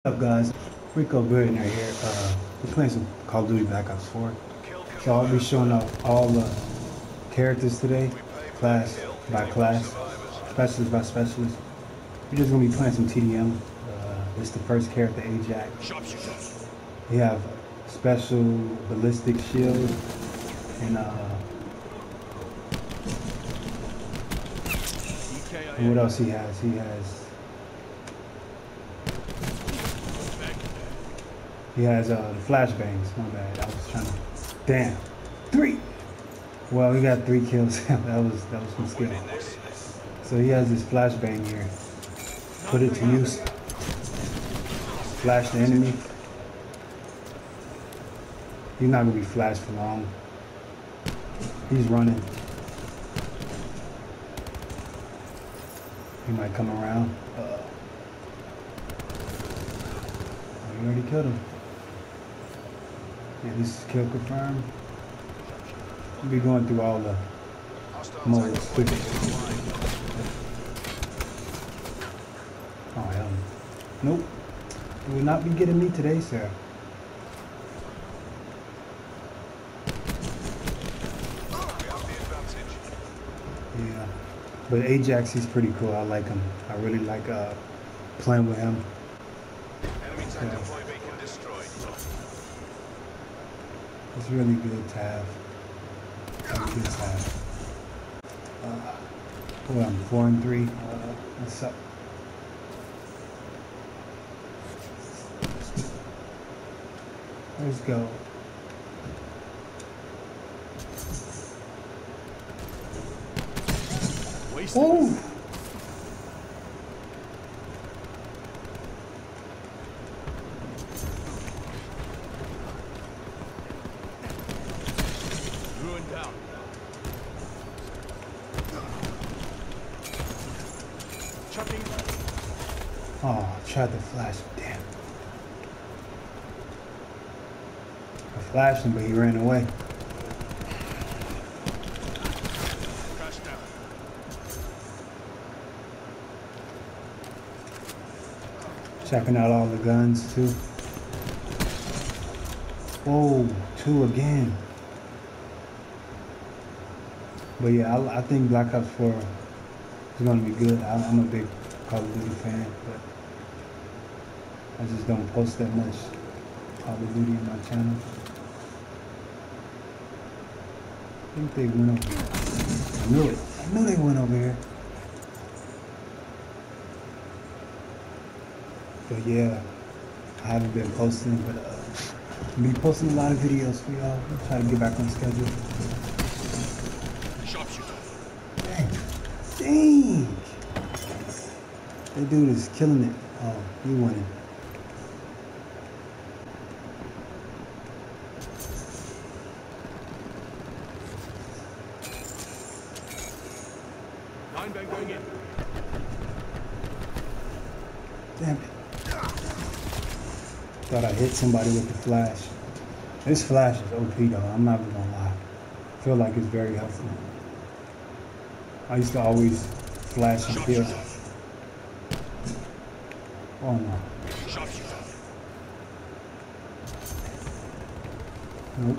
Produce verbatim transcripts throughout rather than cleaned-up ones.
What's up, guys? Rico Billionaire here. Uh, we're playing some Call of Duty Black Ops four. So I'll be showing off all the characters today, class by class, specialist by specialist. We're just gonna be playing some T D M. Uh, this is the first character, Ajax. He have special ballistic shield and uh, and what else he has? He has He has uh, the flashbangs. My bad. I was trying to. Damn. Three. Well, he got three kills. that was that was some skill. So he has this flashbang here. Put it to use. Flash the enemy. He's not gonna be flashed for long. He's running. He might come around. Uh oh. Oh, you already killed him. Yeah, this is kill confirmed. We'll be going through all the modes quickly. Oh, hell no. Nope. You will not be getting me today, sir. Yeah. But Ajax, he's pretty cool. I like him. I really like uh, playing with him. Yeah. It's really good to have. Really good to have. Uh, well, I'm four and three. Uh, what's up? Let's go. Oh! Down. Chucking. Oh, I tried to flash him. Damn. I flashed him, but he ran away. Crash down. Checking out all the guns too. Whoa, two again. But yeah, I, I think Black Ops four is going to be good. I, I'm a big Call of Duty fan, but I just don't post that much Call of Duty on my channel. I think they went over. I knew it. I knew they went over here. But yeah, I haven't been posting, but uh, I'll be posting a lot of videos for y'all. I'll try to get back on schedule. Dang. Dang. That dude is killing it. Oh, he winning. Nine bang going in. Damn it. Thought I hit somebody with the flash. This flash is O P though, I'm not even gonna lie. I feel like it's very helpful. I used to always flash and kill. Oh no. Nope.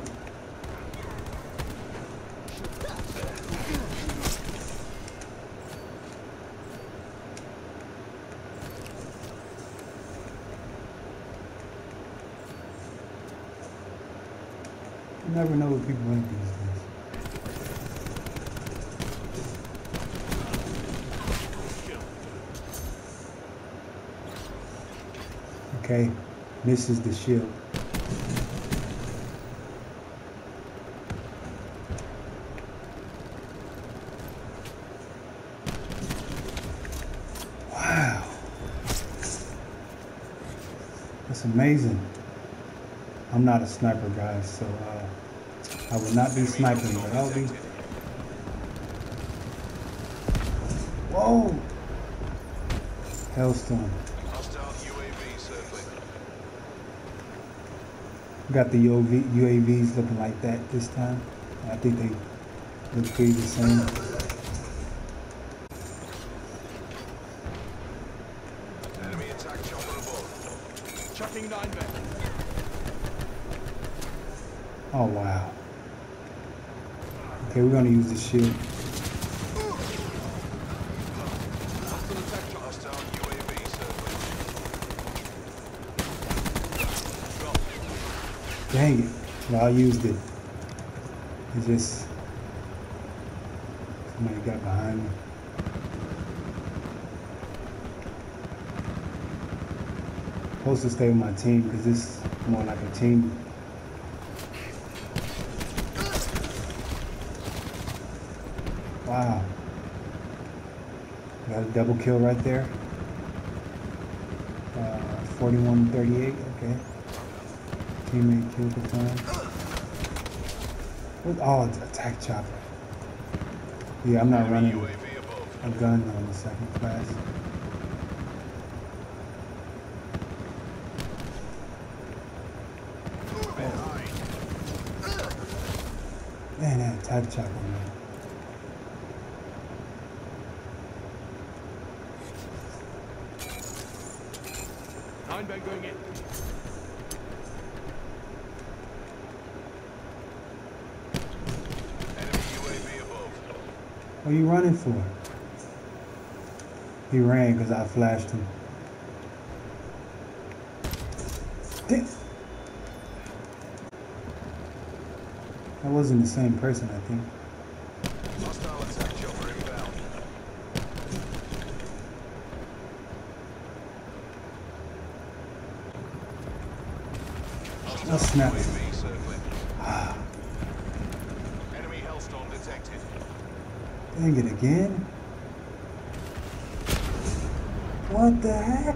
You never know what people like these days. Okay, this is the shield. Wow. That's amazing. I'm not a sniper, guys, so uh, I will not be sniping, but I'll be. Whoa! Hellstorm. Got the U A Vs looking like that this time. I think they look pretty the same. Chucking nine back. Oh wow. Okay, we're gonna use the shield. Hostile attack chopper. Hostile U A V circling. Drop. Dang it. Well, I used it. It just somebody got behind me. Supposed to stay with my team because this is more like a team. Wow. Got a double kill right there. Uh, forty-one thirty-eight, okay. Teammate kill confirmed. What? Oh, it's attack chopper. Yeah, I'm not running U A V above. a gun on the second class. Man, that attack chopper, man. Nine bang going in. Enemy U A V above. What are you running for? He ran because I flashed him. Damn. That wasn't the same person, I think. Hostile attack chopper inbound. Oh, snap. U A V circling. Ah, Enemy Hellstorm detected. dang it again. What the heck?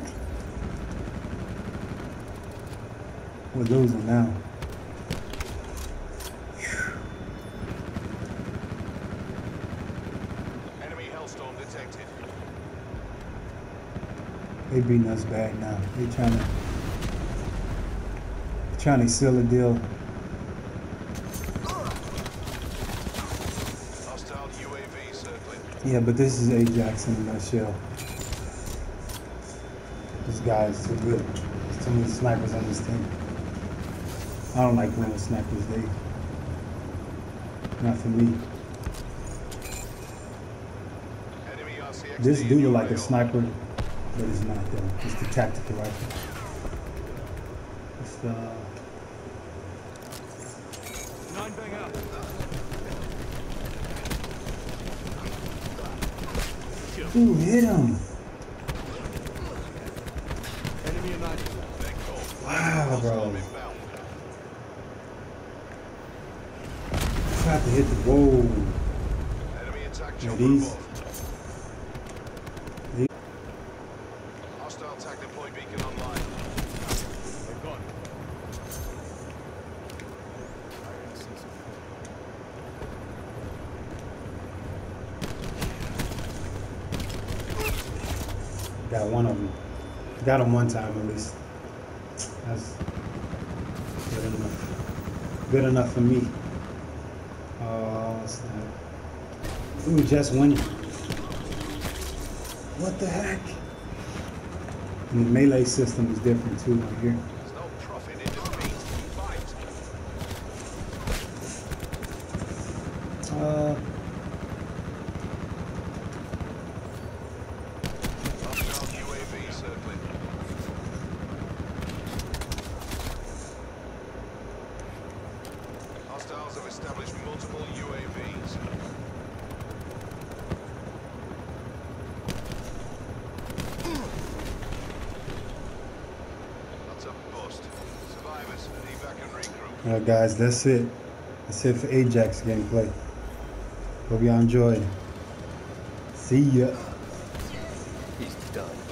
We're losing now. Enemy Hellstorm detected. They beating us bad now. They trying to trying to seal a deal. Hostile U A V circling. Yeah, but this is Ajax in a nutshell. This guy is too good. There's too many snipers on this team. I don't like playing with snipers. They not for me. Enemy R C X D This in do your look like a rail. sniper, but it's not though. It's the tactical rifle. It's the Nine bang out. Ooh, hit him. Enemy a nine. Big call. Wow, bro. Hellstorm inbound. Tried to hit the whoa. Enemy attack Yeah, chopper these- above. Hostile attack deploy beacon online. They're gone. Got one of them. Got him one time at least. That's good enough. Good enough for me. Oh, snap. Ooh, just winning. What the heck? And the melee system is different too right here. There's no profit in defeat. Fight. Uh, Hostile U A V circling. Hostiles have established multiple U A Vs. That's a bust. Survivors, evac and regroup. Alright guys, that's it. That's it for Ajax gameplay. Hope y'all enjoyed. See ya. He's done.